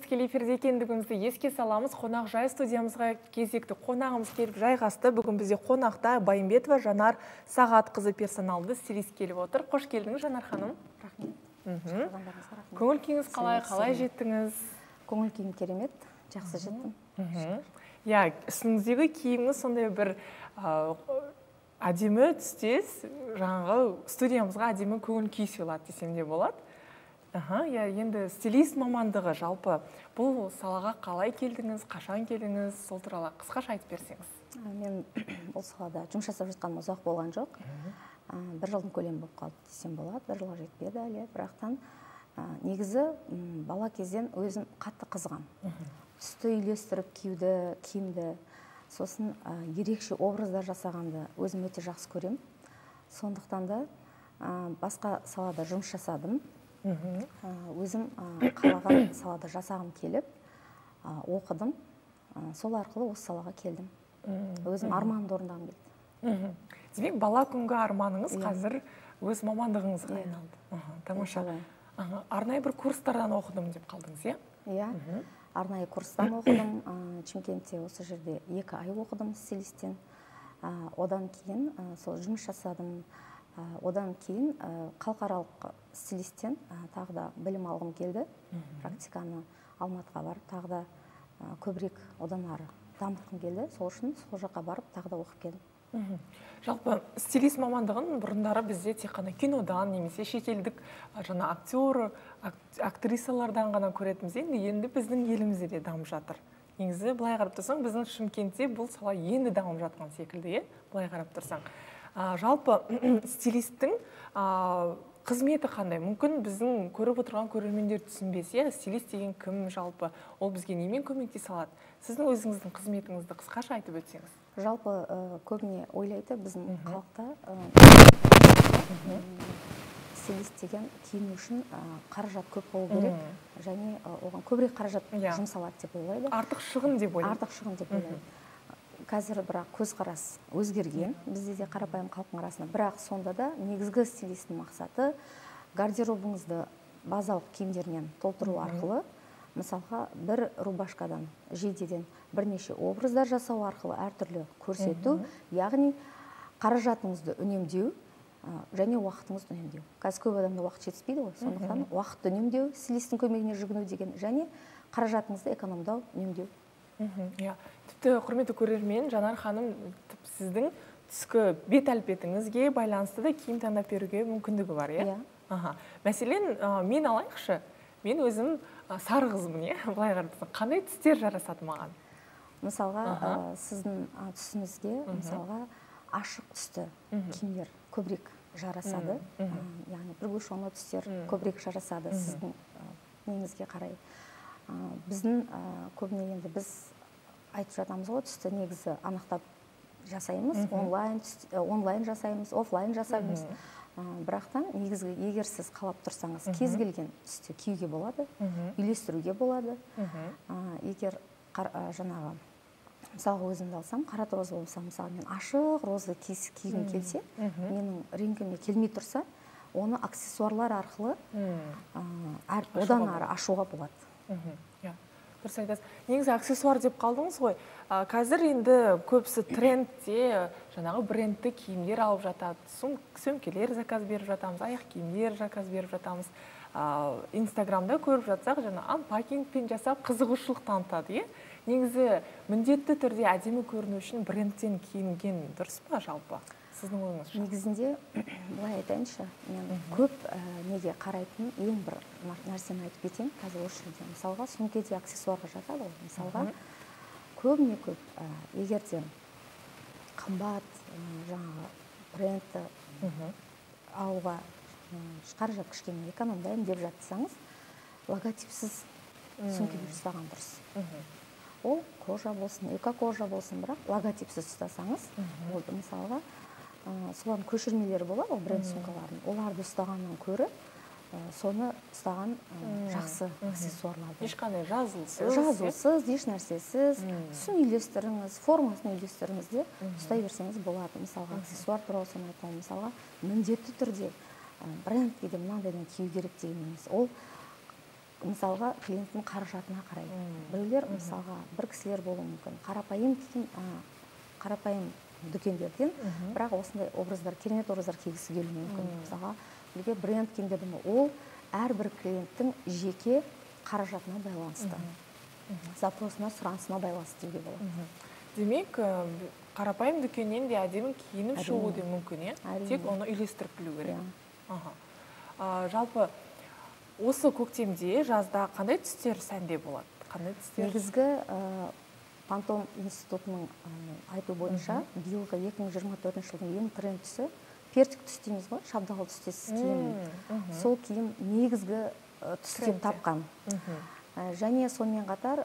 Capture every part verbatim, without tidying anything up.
тікелей эфирде екендігімізді еске саламыз. Қонақ жай студиямызға кезекті қонағымыз келіп жайғасты. Бүгін бізде қонақта Байымбетова Жанар Сағатқызы персоналды стилист келіп отыр. Қош келдіңіз, Жанар ханым. Рахмет. Көңіл күйіңіз қалай, қалай жеттіңіз? Көңіл күйім керемет, жақсы жеттім. Я, үстіңіздегі киіміңіз сондай бір әдемі түстес, жаңағы студиямызға әдемі көңіл күй сыйлады десем де болады. Аха, я енді стилист мамандығы жалпы бұл салаға қалай келдіңіз, қашан келдіңіз, сол туралы қысқаша айтып берсеңіз. Мен бұл салада жұмыс жасап жатқаным ұзақ болған жоқ. Бір жылдың көлемі болып қалды десем болады, бір жылға жетпеді әлі. Бірақтан негізі бала кезден өзім қатты қызған. Түсті үйлестіріп киюді, киімді, сосын ерекше образдар жасағанды өзім өте жақсы көрем. Сондықтан да басқа салада жұмыс жасадым. Өзім қалаған салада жасағым келіп, оқыдым. Сол арқылы осы салаға келдім. Өзім арманымды орындағым келді. Демек, бала күнгі арманыңыз қазір өз мамандығыңызға айналды. Тамаша. Арнайы бір курстардан оқыдым деп қалдыңыз, иә? Иә, арнайы курстан оқыдым. Шымкентте осы жерде екі ай оқыдым стилистен. Одан кейін сол жұмыс жасадым. Одан кейін халықаралық стилистен тағы да білім алғым келді. Практиканы Алматыға барып, тағы да көбірек одан ары дамытқым келді. Сол үшін сол жаққа барып, тағы да оқып келдім. Жалпы стилист мамандығын бұрындары бізде тек қана кинодан, немесе шетелдік жаңа актер, актрисалардан ғана көретіміз. Енді енді біздің елімізде де дамып жатыр. Негізі былай қарап тұрсаң, біздің Шымкентте бұл сала енді дамып жатқан секілді, е? Былай қарап тұрсаң. Жалпы стилисттің қызметі қандай? Мүмкін біздің көріп отырған көрермендер түсінбесе, стилист деген кім жалпы? Ол бізге немен көмектесе алады? Сіздің өзіңіздің қызметіңізді қысқаша айтып өтсеңіз. Жалпы көбіне ойлайды біздің халықта стилист деген киіну үшін қаражат көп болу керек, және оған көбірек қаражат жұмсалады деп ойлайды. Артық шығын деп ойлайды. Артық шығын деп ойлайды. Қазір бірақ көзқарас өзгерген, бізде де қарапайым халықтың арасында. Бірақ сонда да негізгі стилистің мақсаты гардеробыңызды базалық киімдермен толтыру арқылы, мысалға бір рубашкадан, жейдеден бірнеше образдар жасау арқылы әртүрлі көрсету, яғни қаражатыңызды үнемдеу және уақытыңызды үнемдеу. Қазір көп адамда уақыт жетіспейді ғой, сондықтан уақытты үнемдеу, стилистің көмегіне жүгіну деген, және қаражатыңызды экономдау, үнемдеу. Тіпті құрметті көрермен, Жанар ханым сіздің түскі бет әлпетіңізге байланысты да киім таңдап беруге мүмкіндігі бар, иә? Мәселен, мен алайықшы, мен өзім сары қызмын, иә? Былай қарап, қандай түстер жарасады маған? Мысалға, сіздің түсіңізге, мысалға, ашық түсті киімдер көбірек жарасады. Яғни приглушенный түстер көбірек жарасады сіздің неңізге қарай. Біздің көбіне енді біз айтып жатамыз ғой, түсті негізі анықтап жасаймыз, онлайн жасаймыз, офлайн жасаймыз. Бірақтан негізгі егер сіз қалап тұрсаңыз, кез келген түсте киюге болады, үйлестіруге болады. Егер жаңағы, мысалға өзімді алсам, қара розы болса, мысалы мен ашық розы кигім келсе, менің реңкіме келмей тұрса, оны аксессуарлар арқылы одан ары ашуға болады. Дұрыс айтасыз. Негізі аксессуар деп қалдыңыз ғой. Қазір енді көбісі трендте жаңағы брендті киімдер алып жатады. Сөмкелер заказ беріп жатамыз, аяқ киімдер заказ беріп жатамыз. Инстаграмда көріп жатсақ, жаңа анпакингпен жасап қызығушылық танытады, е? Негізі міндетті түрде әдемі көріну үшін брендтен киінген дұрыс па жалпы? Сіздің ойыңызша? Негізінде, былай айтайыншы, мен көп неге қарайтын ең бір нәрсені айтып кетейін, қазір осы жерде. Мысалға, сөмкеде аксессуарға жатады ғой. Мысалға, көбіне көп, егерде қымбат, жаңағы брендті алуға қаражат кішкене экономдаймын деп жатсаңыз, логотипсіз сөмкелер ұстаған дұрыс. Ол кожа болсын, эко-кожа болсын, бірақ логотипсіз ұстасаңыз, ол мысалға солардың көшірмелері болады, ол бренд сумкаларын. Оларды ұстағаннан көрі, соны ұстаған жақсы аксессуарларды. Ешқандай жазылсыз. Жазылсыз, еш нәрсесіз, түсін үйлестіріңіз, формасын үйлестіріңіз де ұстай берсеңіз болады. Мысалға, аксессуар туралы соны айтамын. Мысалға, міндетті түрде бренд деген мынандайдан кию керек деген емес. Ол мысалға клиенттің қаражатына қарай. Біреулер мысалға бір кісілер болуы мүмкін. Қарапайым киім, қарапайым дүкендерден, бірақ осындай образдар, керемет образдар кигісі келуі мүмкін. Мысалға, бізге бренд киімдердің ол әрбір клиенттің жеке қаражатына байланысты. Запросына, сұранысына байланысты деуге болады. Демек, қарапайым дүкеннен де әдемі киініп шығуы де мүмкін, е? Тек оны үйлестіріп білу керек. Жалпы, осы көктемде, жазда қандай түстер сәнде болады? Қандай түстер? Негізгі Пантом институтының айту бойынша, биылғы екі мың жиырма төртінші жылдың ең тренд түсі персик түс дейміз ғой, шабдалы түстес киім. Сол киім негізгі түс деп тапқан. Және сонымен қатар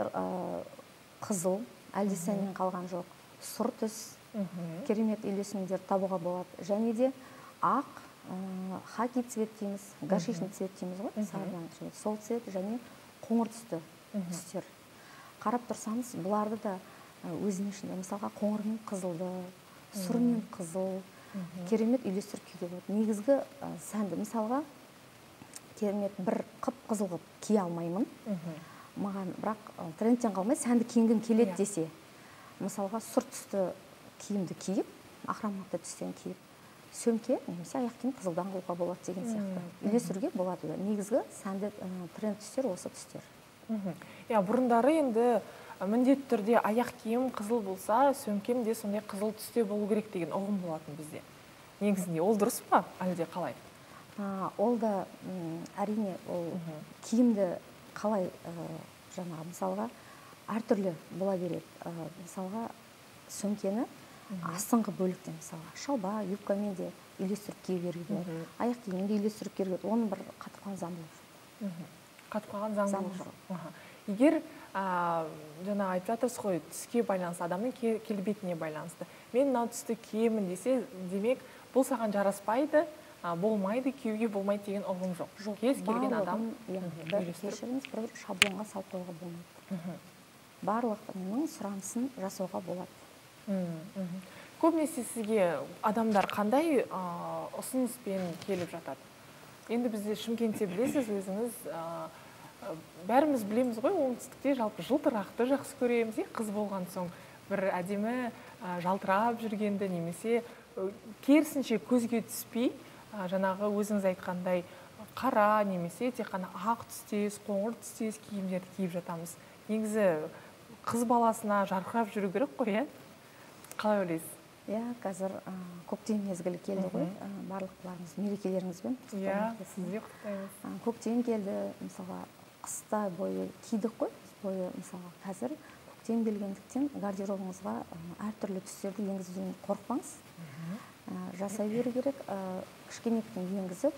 қызыл, әлде сәннен қалған жоқ, сұр түс, керемет үйлесімдер табуға болады. Және де ақ, хаки цвет дейміз, гашишный цвет дейміз ғой, сарыдан сол цвет және қоңыр түсті түстер. Қарап тұрсаңыз, бұларды да өзінің ішінде, мысалға қоңырмен қызылды, сұрмен қызыл, керемет үйлестіріп киюге болады. Негізгі сәнді, мысалға керемет бір қып қызыл қып кие алмаймын. Маған бірақ трендтен қалмай сәнді киінгім келеді десе, мысалға сұр түсті киімді киіп, ақраматты түстен киіп, сөмке немесе аяқ киім қызылдан қылуға болады деген сияқты. Үйлестіруге болады. Негізгі сәнді тренд түстер осы түстер. Я, бұрындары енді міндетті түрде аяқ киім қызыл болса, сөмкем де сондай қызыл түсте болу керек деген ұғым болатын бізде. Негізінде ол дұрыс па, әлде қалай? Ол да әрине киімді қалай жаңағы мысалға әртүрлі бола береді. Мысалға сөмкені астыңғы бөлікте мысалға шалба, юбкамен де үйлестіріп кие беруге болады. Аяқ киіммен де үйлестіріп кие беруге, оның бір қатып қалған заңдылығы жоқ. Қатып қалған заңдылығы жоқ. Егер жаңа айтып жатырсыз ғой, түске байланысты, адамның келбетіне байланысты. Мен мынау түсті киемін десе, демек бұл саған жараспайды, болмайды, киюге болмайды деген ұғым жоқ. Кез келген адам кешіріңіз, бір шаблонға салып қоюға болмайды. Барлығының сұранысын жасауға болады. Көбінесе сізге адамдар қандай ұсыныспен келіп жатады? Енді бізде Шымкентте білесіз, өзіңіз бәріміз білеміз ғой, оңтүстікте жалпы жылтырақты жақсы көреміз, қыз болған соң бір әдемі жалтырап жүргенді, немесе керісінше көзге түспей, жаңағы өзіңіз айтқандай қара немесе тек қана ақ түстес, қоңыр түстес киімдерді киіп жатамыз. Негізі қыз баласына жарқырап жүру керек қой, е? Қалай ойлайсыз? Иә, қазір көктем мезгілі келді ғой, барлықларыңыз мерекелеріңізбен. Иә, сізде құттықтаймыз. Көктем келді, мысалға қыста бойы кидік қой, бойы мысалға қазір көктем келгендіктен гардеробыңызға әртүрлі түстерді енгізуден қорықпаңыз. Жасай беру керек, кішкенектен енгізіп,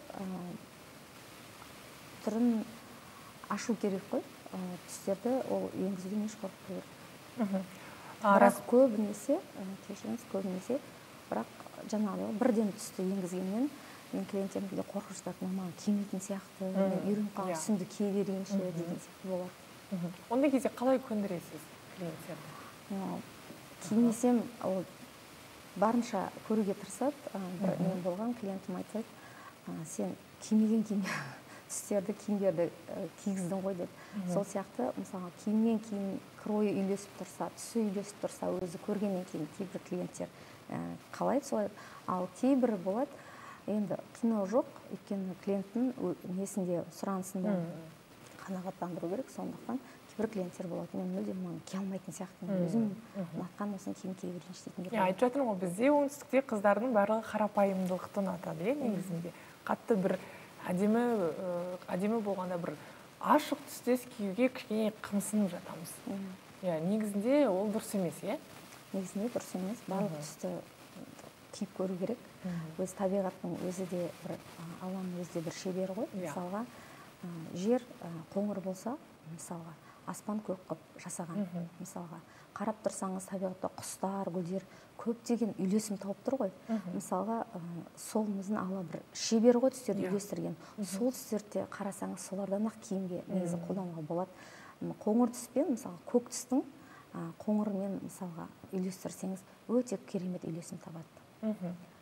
түрін ашу керек қой, түстерді ол енгізуден еш қорықпау керек. Бірақ көбінесе, кешіріңіз, көбінесе, бірақ жаңағы бірден түсті енгізгеннен мен клиенттерімді қорқып жатады, мама кимейтін сияқты, үйреніп қалған түсімді кие берейінші деген сияқты болады. Ондай кезде қалай көндіресіз клиенттерді? Кимесем, ол барынша көруге тырысады. Мен болған клиентім айтады, сен кимеген киім түстерді, киімдерді кигіздің ғой деп. Сол сияқты, мысалға, киіммен киім кройы үйлесіп тұрса, түсі үйлесіп тұрса, өзі көргеннен кейін кейбір клиенттер қалайды солай. Ал кейбір болады, енді қинау жоқ, өйткені клиенттің несінде, сұранысында қанағаттандыру керек, сондықтан кейбір клиенттер болады. Мен мүлдем оны кие алмайтын сияқты, өзім ұнатқан осыны киім кие берейінші дейтіндер. Айтып жатырмын ғой, бізде оңтүстікте қыздардың барлығы қарапайымдылықты ұнатады, негізінде. Қатты бір әдемі әдемі болғанда бір ашық түстес киюге кішкене қымсынып жатамыз. Негізінде ол дұрыс емес, е? Негізінде дұрыс емес. Барлық түсті киіп көру керек. Өз табиғаттың өзі де бір, Алланың өзі де бір шебері ғой. Мысалға, жер қоңыр болса, мысалға, аспан көк қып жасаған. Мысалға, қарап тұрсаңыз табиғатта құстар, гүлдер көптеген үйлесім тауып тұр ғой. Мысалға, солымыздың Алла бір шебері ғой түстерді үйлестірген. Сол түстерді қарасаңыз, солардан ақ киімге негізі қолдануға болады. Қоңыр түспен, мысалға, көк түстің қоңырмен мысалға үйлестірсеңіз, өте керемет үйлесім табады.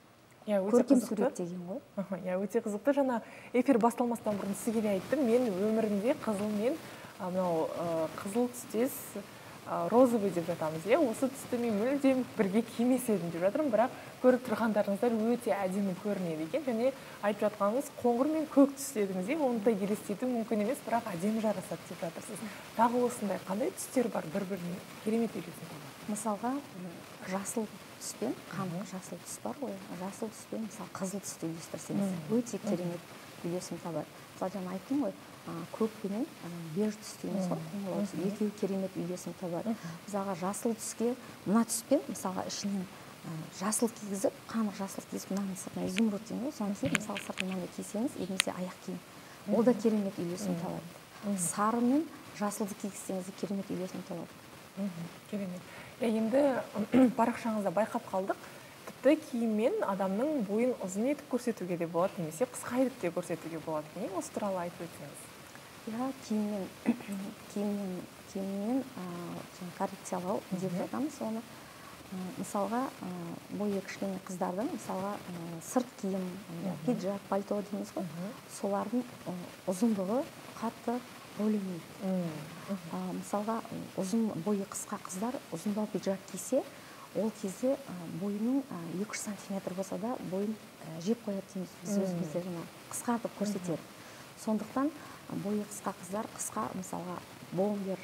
көркем сурет деген ғой. Иә, өте қызықты. Жаңа эфир басталмастан бұрын сізге де айттым, мен өмірімде қызыл мен мынау қызыл түстес розовый деп жатамыз, иә, осы түсті мен мүлдем бірге кимес едім деп жатырмын, бірақ көріп тұрғандарыңыздар өте әдемі көрінеді екен. Және айтып жатқаныңыз қоңыр мен көк түс дедіңіз, оны да елестету мүмкін емес, бірақ әдемі жарасады деп жатырсыз. Тағы осындай қандай түстер бар бір-біріне керемет үйлесім табады? Мысалға, жасыл түспен, қанық жасыл түс бар ғой, жасыл түспен мысалы қызыл түсті үйлестірсеңіз өте керемет үйлесім табады. Мысалы жаңа айттым ғой, көк пенен беж түс дейміз ғой, қоңырлау түс, екеуі керемет үйлесім табады. Мысалға жасыл түске мына түспен мысалға ішінен жасыл кигізіп, қанық жасыл кигізіп, мынаның сыртына изумруд дейміз ғой, соны киіп, мысалы сыртынан да кисеңіз, немесе аяқ киім, ол да керемет үйлесім табады. Сары мен жасылды кигізсеңіз керемет үйлесім табады. Керемет. Енді парақшаңызда байқап қалдық, тіпті киіммен адамның бойын ұзын етіп көрсетуге де болады, немесе қысқа етіп те көрсетуге болады. Не осы туралы айтып өтсеңіз? Иә, киіммен киіммен киіммен коррекциялау деп жатамыз оны. Мысалға, бойы кішкене қыздардың, мысалға сырт киім, пиджак, пальто дейміз ғой, солардың ұзындығы қатты бөлінеді. Мысалға, ұзын бойы қысқа қыздар ұзындау пиджак кисе, ол кезде бойының екі жүз сантиметр болса да бойын жеп қояды дейміз, біз өзімізде жаңа қысқартып көрсетеді. Сондықтан бойы қысқа қыздар қысқа, мысалға, бомбер,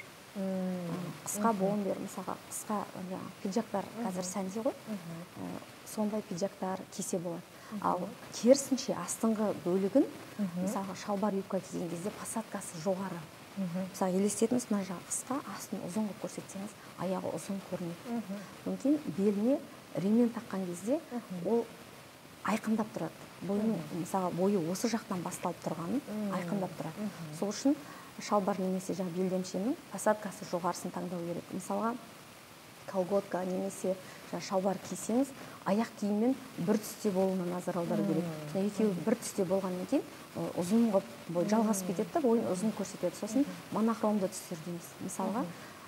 қысқа бомбер, мысалға, қысқа пиджактар қазір сәнде ғой, сондай пиджактар кисе болады. Ал керісінше астыңғы бөлігін, мысалға, шалбар юбка киген кезде посадкасы жоғары. Мысалы, елестетіңіз, мына жағы қысқа, астын ұзын қылып көрсетсеңіз, аяғы ұзын көрінеді. Мүмкін беліне ремень таққан кезде ол айқындап тұрады. Бойының, мысалы, бойы осы жақтан басталып тұрғанын айқындап тұрады. Сол үшін шалбар немесе жаңа белдемшенің посадкасы жоғарысын таңдау керек. Мысалға, колготка немесе шалбар кисеңіз, аяқ киіммен бір түсте болуына назар аудару керек. Екеуі бір түсте болғаннан кейін ұзын қылып бой жалғасып кетеді да, бойын ұзын көрсетеді. Сосын монохромды түстер дейміз. Мысалға,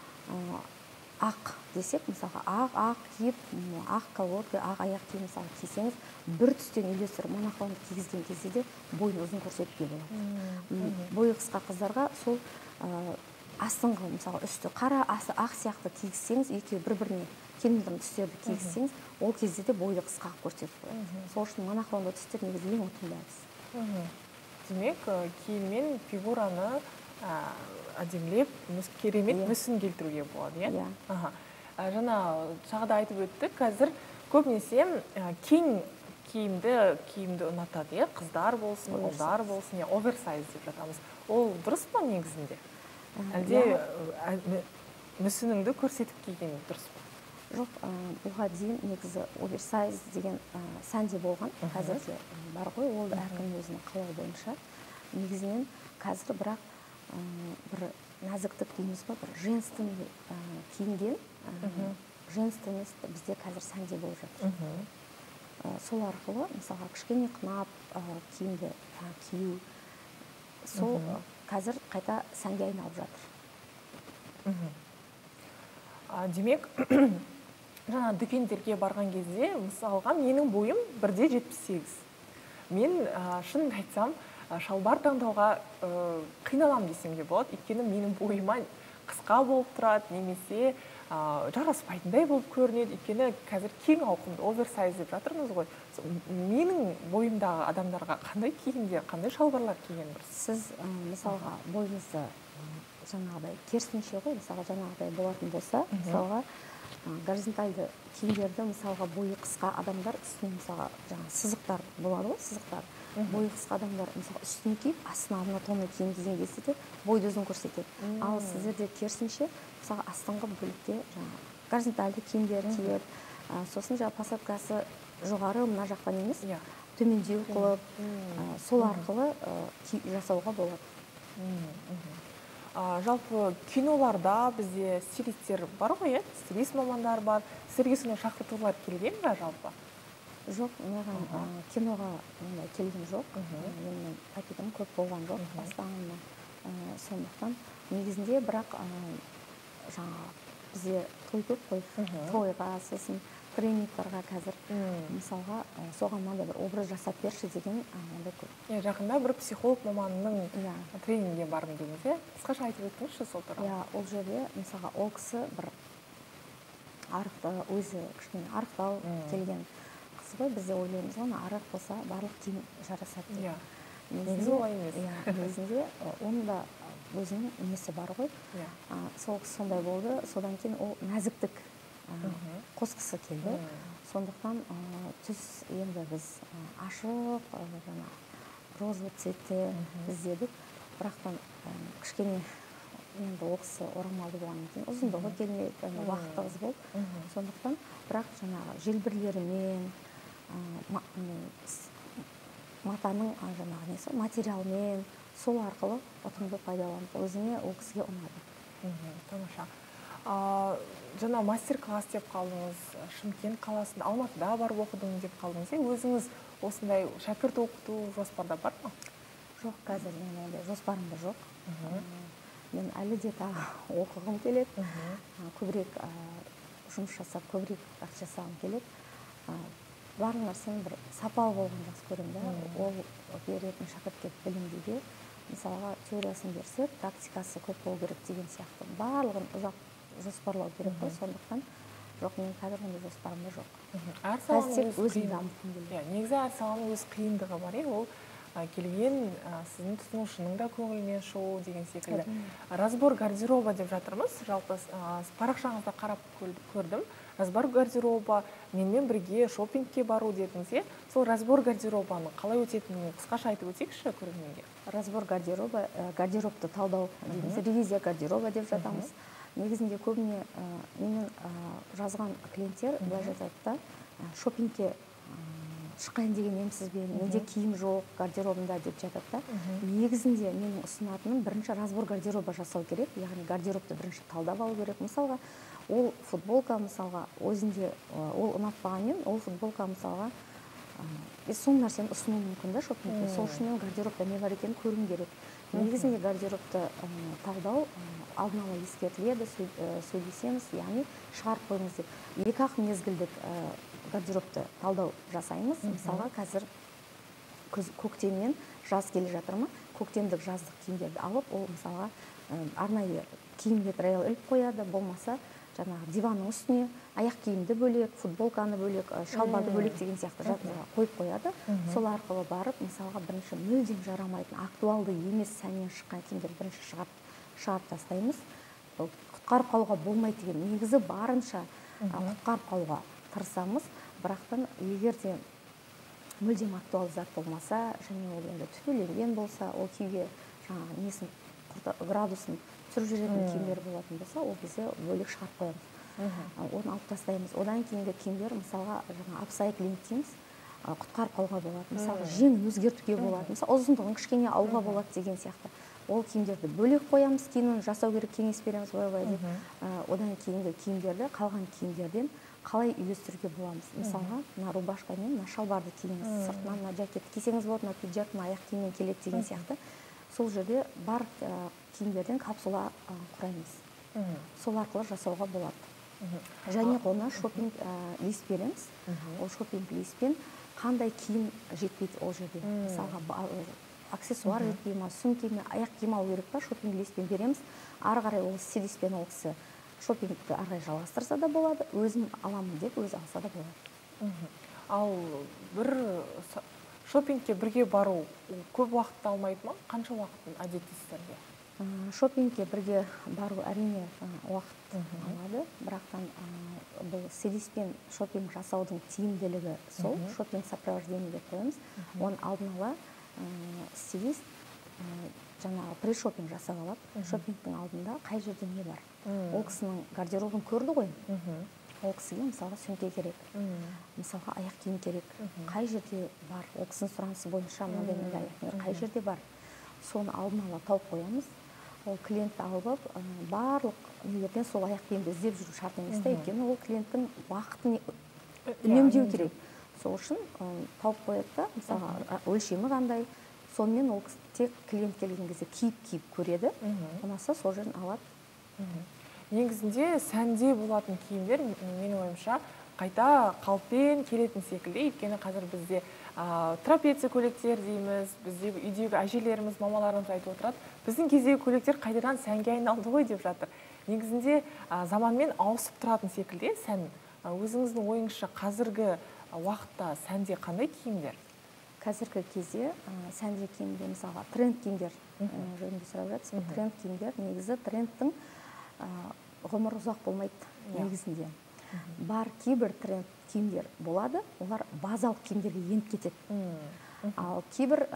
ақ десек, мысалға, ақ ақ киіп, ақ колготка, ақ аяқ киім мысалы кисеңіз, бір түстен үйлестіріп монохромды кигізген кезде де бойын ұзын көрсетуге болады. Бойы қысқа қыздарға сол астыңғы, мысалы, үсті қара, асы ақ сияқты кигізсеңіз, екеуі бір-біріне келмейтін түстерді кигізсеңіз, ол кезде де бойды қысқа көрсетіп қояды. Сол үшін монохромды түстер негізі ең ұтымды әдіс. Демек, киіммен фигураны әдемілеп, керемет мүсін келтіруге болады, иә? Жаңа жағда айтып өттік, қазір көбінесе кең киімді киімді ұнатады, иә? Қыздар болсын, ұлдар болсын, оверсайз деп жатамыз. Ол дұрыс па негізінде? Әлде мүсініңді көрсетіп киген дұрыс па? Жоқ, бұға дейін негізі оверсайз деген сәнде болған, қазір де бар ғой, ол әркім өзінің қалауы бойынша. Негізінен қазір бірақ бір нәзіктік дейміз ба, бір женственный киінген, женственность бізде қазір сәнде болып жатыр. Сол арқылы, мысалға, кішкене қынап киімді кию, сол қазір қайта сәнге айналып жатыр. Демек, жаңа дүкендерге барған кезде, мысалға, менің бойым бірде жетпіс сегіз. Мен шын айтсам, шалбар таңдауға қиналам десем де болады, өйткені менің бойыма қысқа болып тұрады, немесе жараспайтындай болып көрінеді, өйткені қазір кең ауқымды оверсайз деп жатырмыз ғой. Менің бойымдағы адамдарға қандай киімдер, қандай шалбарлар киген дұрыс? Сіз мысалға бойыңызды жаңағыдай керісінше ғой, мысалға жаңағыдай болатын болса, мысалға горизонтальды киімдерді, мысалға бойы қысқа адамдар үстіне, мысалға жаңа сызықтар болады ғой, сызықтар. Бойы қысқа адамдар мысалға үстіне киіп, астына однотонный киім киген кезде де бойды ұзын көрсетеді. Ал сіздерде керісінше, мысалға астыңғы бөлікте жаңа горизонтальды киімдер киіп, сосын жаңа посадкасы жоғары мына жақтан емес, төмендеу қылып, сол арқылы жасауға болады. Жалпы киноларда бізде стилистер бар ғой, стилист мамандар бар. Сіздерге сондай шақыртулар келген бе жалпы? Жоқ, маған киноға келген жоқ. Мен айтудың көп болған жоқ бастағаннан. Сондықтан негізінде бірақ жаңа бізде той көп қой, тойға, сосын тренингтарға қазір мысалға соған мынандай бір образ жасап берші деген ондай көп. Жақында бір психолог маманның тренингіне бардым дедіңіз, иә? Қысқаша айтып өтіңізші сол туралы. Иә, ол жерде мысалға ол кісі бір арықты, өзі кішкене арықтау келген қыз ғой, бізде ойлаймыз ғой, арық болса барлық киім жарасады деп. Негізі олай емес. Иә, негізінде оның да өзінің несі бар ғой. Сол кісі сондай болды, содан кейін ол нәзіктік қосқысы келді. Сондықтан түс енді біз ашық, жаңа розовый цветті іздедік, бірақтан кішкене енді ол кісі орамалды болғаннан кейін ұзындығы келмейді, уақытты қыз болды. Сондықтан бірақ жаңағы желбірлерімен, матаның жаңағы несі, материалмен, сол арқылы ұтымды пайдаланып, өзіме ол кісіге ұнады. Тамаша. Жаңа мастер-класс деп қалдыңыз, Шымкент қаласында, Алматыда барып оқыдым деп қалдыңыз. Өзіңіз осындай шәкірт оқыту жоспарда бар ма? Жоқ, қазір мен ондай жоспарымда жоқ. Мен әлі де тағы оқығым келеді, көбірек жұмыс жасап, көбірек ақша жасағым келеді. Барлық нәрсенің бір сапалы болғанын жақсы көремін. Ол беретін шәкіртке білімдеуге, мысалға теориясын берсе, практикасы көп болу керек деген сияқты. Барлығын ұзақ жоспарлау керек қой, сондықтан жоқ, мен қазір ондай жоспарымда жоқ. Әр саланың өзін дамытқым келеді. Негізі әр саланың өз қиындығы бар, ол келген сіздің тұтынушының да көңілінен шығу деген секілді. Разбор гардероба деп жатырмыз. Жалпы парақшаңызда қарап көрдім. Разбор гардероба, менімен бірге шопингке бару дедіңіз, е? Сол разбор гардеробаны қалай өтетінін қысқаша айтып өтейікші көрерменге. Разбор гардероба, гардеробты талдау дейміз, ревизия гардероба деп жатамыз. Негізінде көбіне менің жазған клиенттер былай жатады да, шопингке шыққайын деген емсізбен, менде киім жоқ гардеробында деп жатады да. Негізінде менің ұсынатыным бірінші разбор гардероба жасау керек, яғни гардеробты бірінші талдап алу керек. Мысалға, ол футболка, мысалға, өзінде ол ұнатпағанмен, ол футболка, мысалға, сол нәрсені ұсыну мүмкін да шопингте. Сол үшін мен гардеробта не бар екенін көруім керек. Негізінде гардеробты талдау алдын ала ескертіледі, сөйлесеміз, яғни шығарып қойыңыз деп. Екі-ақ мезгілдік гардеробты талдау жасаймыз. Мысалға, қазір көктеммен жаз келе жатыр ма, көктемдік жаздық киімдерді алып, ол мысалға арнайы киімге трайл іліп қояды, болмаса жаңағы диванның үстіне аяқ киімді бөлек, футболканы бөлек, шалбарды бөлек деген сияқты қойып қояды. Сол арқылы барып, мысалға, бірінші мүлдем жарамайтын, актуалды емес сәннен шыққан киімдерді бірінші шығарып тастаймыз. Құтқарып қалуға болмайды деген, негізі барынша құтқарып қалуға тырысамыз. Бірақтан егер де мүлдем актуалды зат болмаса, және ол енді түтеленген болса, ол киюге жаңағы несін, градусын түсіріп жүретін киімдер болатын болса, ол кезде бөлек шығарып қоямыз. Оны алып тастаймыз. Одан кейінгі киімдер, мысалға, жаңа апсайклинг дейміз, құтқарып қалуға болады. Мысалға, жеңін өзгертуге болады. Мысалы, ұзындығын кішкене алуға болады деген сияқты. Ол киімдерді бөлек қоямыз, кейін жасау керек, кеңес береміз, ой-ой деп. Одан кейінгі киімдерді, қалған киімдерден қалай үйлестіруге боламыз. Мысалға, мына рубашкамен, мына шалбарды киіңіз, сыртынан мына жакетті кисеңіз болады, мына пиджак, мына аяқ киіммен келеді деген сияқты. Сол жерде бар киімдерден капсула құраймыз. Сол арқылы жасауға болады. Және оны шопинг лист береміз. Ол шопинг листпен қандай киім жетпейді ол жерде. Мысалға, аксессуар жетпей ма, сүмке ме, аяқ киім алу керек па, шопинг листпен береміз. Ары қарай ол стилистпен ол кісі шопингті ары қарай жалғастырса да болады, өзім аламын деп өзі алса да болады. Ал бір шопингке бірге бару көп уақытты алмайды ма? Қанша уақытын әдетте сіздерге? Шопингке бірге бару әрине уақыт алады, бірақтан бұл стилистпен шопинг жасаудың тиімділігі сол, шопинг сопровождение деп қоямыз. Оның алдын ала стилист жаңағы пришопинг жасап алады, шопингтің алдында қай жерде не бар. Ол кісінің гардеробын көрді ғой, ол кісіге мысалға сөмке керек, мысалға аяқ киім керек, қай жерде бар, ол кісінің сұранысы бойынша мынандай аяқ киім қай жерде бар, соны алдын ала тауып қоямыз. Ол клиентті алып, барлық нелерден сол аяқ киімді іздеп жүру шарт емес та, өйткені ол клиенттің уақытын үнемдеу керек. Сол үшін тауып қояды да, мысалға өлшемі қандай, сонымен ол тек клиент келген кезде киіп-киіп көреді, ұнаса сол жерін алады. Негізінде сәнде болатын киімдер, менің ойымша, қайта қалыппен келетін секілді. Өйткені қазір бізде трапеция көйлектер дейміз, бізде үйдегі әжелеріміз, мамаларымыз айтып отырады. Біздің кездегі көйлектер қайтадан сәнге айналды ғой деп жатыр. Негізінде заманмен ауысып тұратын секілді сән. Өзіңіздің ойыңызша қазіргі уақытта сәнде қандай киімдер? Қазіргі кезде сәнде киімдер, мысалға тренд киімдер жөнінде сұрап жатырсыз. Тренд киімдер, негізі трендтің ғұмыры ұзақ болмайды негізінде. Бар кейбір тренд киімдер болады, олар базалық киімдерге еніп кетеді. Ал кейбір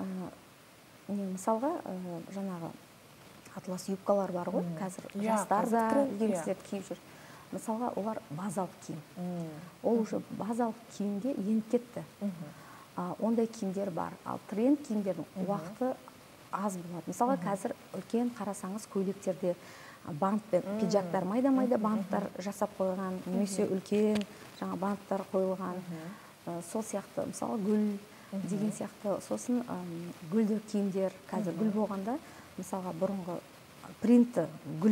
мысалға жаңағы атлас юбкалар бар ғой, қазір жастар да үлкен киіп жүр. Мысалға олар базалық киім. Ол уже базалық киімге еніп кетті. Ондай киімдер бар. Ал тренд киімдердің уақыты аз болады. Мысалға қазір үлкен қарасаңыз көйлектерде бантпен пиджактар, майда-майда банттар жасап қойған, немесе үлкен жаңа банттар қойылған. Сол сияқты, мысалы гүл деген сияқты, сосын гүлді киімдер, қазір гүл болғанда, мысалға бұрынғы принтті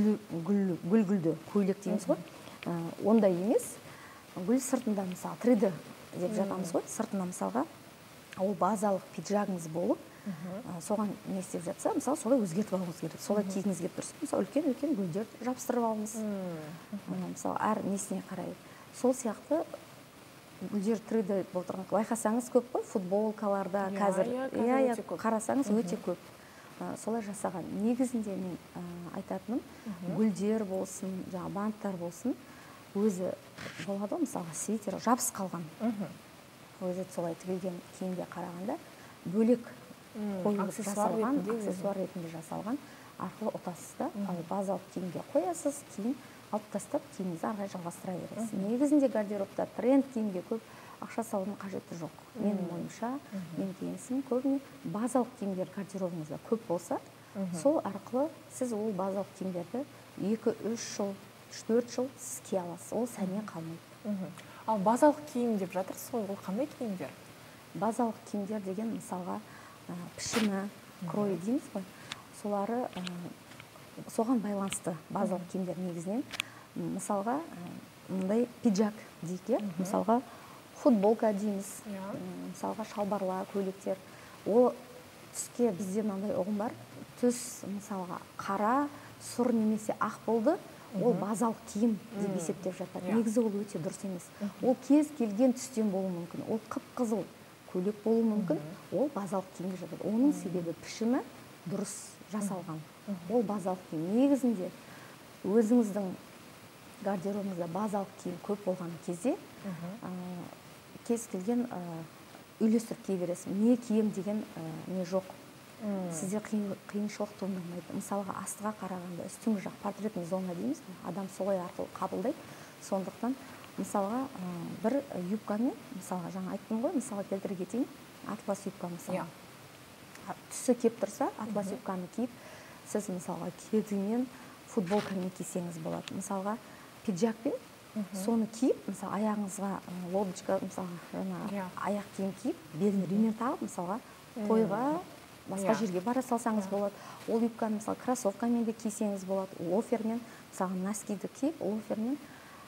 гүл-гүлді көйлек дейміз ғой, ондай емес. Гүл сыртында, мысалы, три дэ деп жатамыз ғой, сыртында мысалға ол базалық пиджагыңыз болып, соған не істеп жатса, мысалы, солай өзгертіп алыңыз керек. Солай киіңіз келіп тұрса, мысалы, үлкен-үлкен гүлдер жабыстырып алыңыз. Мысалы, әр несіне қарай. Сол сияқты гүлдер три дэ болып тұрған. Байқасаңыз көп қой, футболкаларда қазір. Иә, қарасаңыз өте көп. Солай жасаған. Негізінде мен айтатыным, гүлдер болсын, жаңа банттар болсын, өзі болады, мысалға свитер жабыс қалған. Өзі солай тігілген киімге қарағанда бөлек қойылып жасалған, аксессуар ретінде жасалған арқылы ұтасыз да, ал базалық киімге қоясыз, кейін алып тастап киіміңізді арғай жалғастыра бересіз. Негізінде гардеробта тренд киімге көп ақша салудың қажеті жоқ. Менің ойымша, мен киінсім көбіне базалық киімдер гардеробыңызда көп болса, сол арқылы сіз ол базалық киімдерді екі үш жыл, үш төрт жыл сіз кие аласыз. Ол сәннен қалмайды. Ал базалық киім деп жатырсыз ғой, ол қандай киімдер? Базалық киімдер деген мысалға пішімі, кройы дейміз ғой, солары соған байланысты базалық киімдер негізінен. Мысалға мындай пиджак дейік, мысалға футболка дейміз, мысалға шалбарлар, көйлектер. Ол түске бізде мынандай ұғым бар. Түс мысалға қара, сұр немесе ақ болды, ол базалық киім деп есептеп жатыр. Негізі ол өте дұрыс емес. Ол кез келген түстен болуы мүмкін. Ол қып-қызыл көйлек болуы мүмкін, ол базалық киімге жатады. Оның себебі пішімі дұрыс жасалған. Ол базалық киім. Негізінде өзіңіздің гардеробыңызда базалық киім көп болған кезде кез келген үйлестіріп кие бересіз. Не кием деген не жоқ. Сізде қиыншылық туындамайды. Мысалға астыға қарағанда үстіңгі жақ портретный зона дейміз, адам солай арқылы қабылдайды. Сондықтан мысалға бір юбкамен, мысалға жаңа айттым ғой, мысалға келтіре кетейін, атлас юбка мысалға. Түсі кеп тұрса, атлас юбканы киіп, сіз мысалға кедімен футболкамен кисеңіз болады. Мысалға пиджакпен соны киіп, мысалы аяғыңызға лодочка, мысалға аяқ киім киіп, беліне ремень тағып, мысалға тойға, басқа жерге бара салсаңыз болады. Ол юбканы мысалы кроссовкамен де кисеңіз болады. Лофермен, мысалы носкиді киіп, лофермен,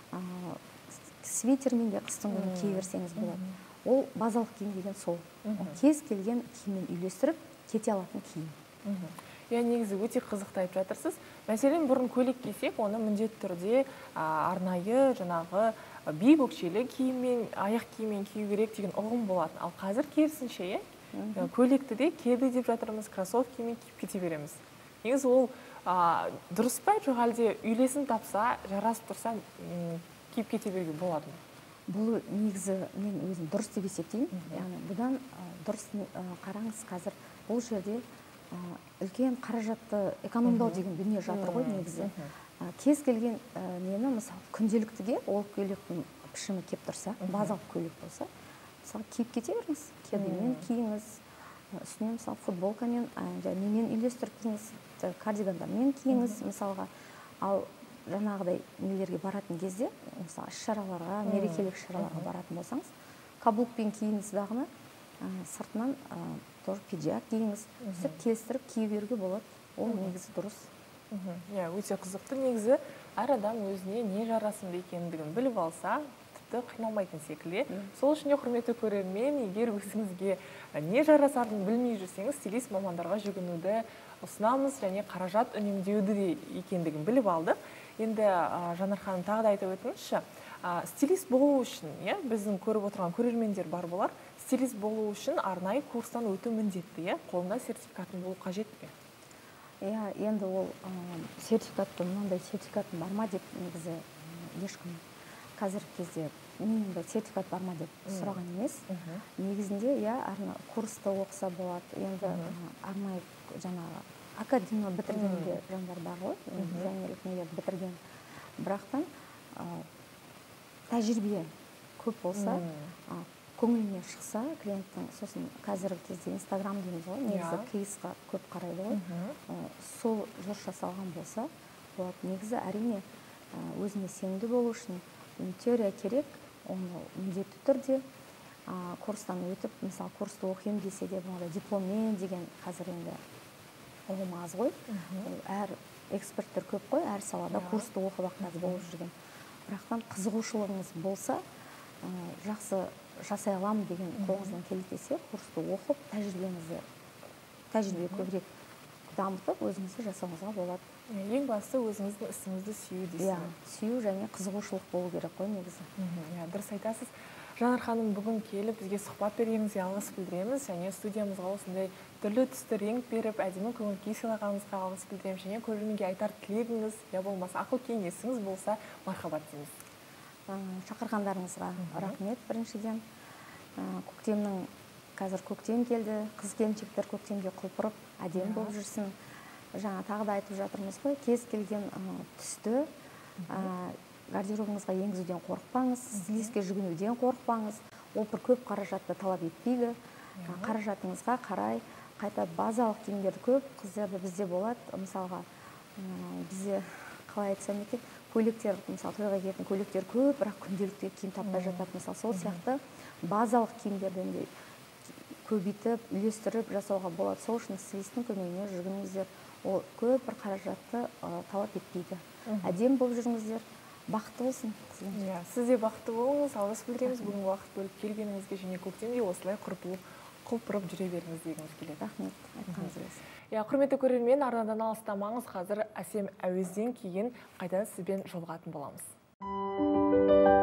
свитермен де қыстың күні кие берсеңіз болады. Ол базалық киім деген сол. Кез келген киіммен үйлестіріп кете алатын киім. Я негізі өте қызықты айтып жатырсыз. Мәселен, бұрын көйлек кисек, оны міндетті түрде арнайы жаңағы биік өкшелі киіммен, аяқ киіммен кию керек деген ұғым болатын. Ал қазір керісінше, көйлекті де киеді деп жатырмыз, кроссовкимен киіп кете береміз. Негізі ол дұрыс па, жоқ әлде үйлесім тапса, жарасып тұрса, киіп кете беруге болады ма? Бұл негізі мен өзім дұрыс деп есептеймін. Яғни бұдан дұрыс қараңыз, қазір бұл жерде үлкен қаражатты экономдау деген дүние жатыр ғой негізі. Кез келген нені, мысалы, күнделіктіге ол көйлектің пішімі кеп тұрса, базалық көйлек болса, мысалы, киіп кете беріңіз, кедімен киіңіз, үстіне, мысалы, футболкамен, немен үйлестіріп киіңіз, кардигандармен киіңіз, мысалға. Ал жаңағыдай нелерге баратын кезде, мысалы, іс-шараларға, мерекелік іс-шараларға баратын болсаңыз, каблукпен киіңіз дағыны, сыртынан тоже пиджак киіңіз, сөйтіп келістіріп кие беруге болады. Ол негізі дұрыс. Өте қызықты. Негізі әр адам өзіне не жарасымды екендігін біліп алса, тіпті қиналмайтын секілді. Сол үшін де құрметті көрермен, егер өзіңізге не жарасарын білмей жүрсеңіз, стилист мамандарға жүгінуді ұсынамыз, және қаражат үнемдеуді де екендігін біліп алдық. Енді Жанар ханым тағы да айтып өтіңізші, стилист болу үшін, біздің көріп отырған көрермендер бар болар, стилист болу үшін арнайы курстан өту міндетті, қолында сертификатын болу қажет пе? Иә, енді ол сертификатты, мынандай сертификатын бар ма деп негізі ешкім қазіргі кезде менің сертификат бар ма деп сұраған емес. Негізінде, иә, курсты оқыса болады. Енді арнайы жаңағы академия бітірген де жандар бар ғой, дизайнерлік нелерді бітірген. Бірақтан тәжірибе көп болса, көңіліне шықса, клиенттің, сосын қазіргі кезде инстаграм дейміз ғой, негізі кейсқа көп қарайды ғой, сол жұмыс жасалған болса, негізі әрине өзіне сенімді болу үшін теория керек, оны міндетті түрде курстан өтіп, мысалы курсты оқимын десе де, дипломмен деген қазір енді ұғым аз ғой, әр эксперттер көп қой, әр салада курсты оқып ақназ болып жүрген. Бірақтан қызығушылығыңыз болса, жақсы жасай аламын деген қолыңыздан келеді десе, курсты оқып, тәжірибеңізді, тәжірибе көбірек дамытып, өзіңізді жасауыңызға болады. Ең басты өзіңіздің ісіңізді сүю дейсіз. Сүю және қызығушылық болу керек қой негізі. Дұрыс айтасыз. Жанар ханым, бүгін келіп бізге сұхбат бергеніңізге алғыс білдіреміз, және студиямызға осындай түрлі түсті реңк беріп, әдемі көңіл күй сыйлағаныңызға алғыс білдіремін, және көрерменге айтар тілегіңіз, я болмаса ақыл кеңесіңіз болса, мархабат дейміз. Шақырғандарыңызға рахмет. Біріншіден, көктемнің, қазір көктем келді, қыз келіншектер көктемге құлпырып, әдемі болып жүрсін. Жаңа тағы да айтып жатырмыз ғой, кез келген түсті гардеробыңызға енгізуден қорықпаңыз, стилистке жүгінуден қорықпаңыз. Ол бір көп қаражатты талап етпейді. Қаражатыңызға қарай, қайта базалық киімдерді көп қыздарды бізде болады. Мысалға, бізде қалай айтсам екен, көйлектер, мысалы тойға киетін көйлектер көп, бірақ күнделікті киім таппай жатады. Мысалы сол сияқты базалық киімдерді көбейтіп, үйлестіріп жасауға болады. Сол үшін стилистің көмегіне жүгініңіздер. Ол көп бір қаражатты талап етпейді. Әдемі болып жүріңіздер. Бақытты болсын. Сіз де бақытты болыңыз. Алғыс білдіреміз. Бүгін уақыт бөліп келгеніңізге, және көктемде осылай құлпырып жүре беріңіз дегіміз келеді. Рахмет, айтқаныңыз келсін. Құрметті көрермен, арнадан алыстамаңыз. Қазір әсем әуезден кейін қайта сізбен жолығатын боламыз.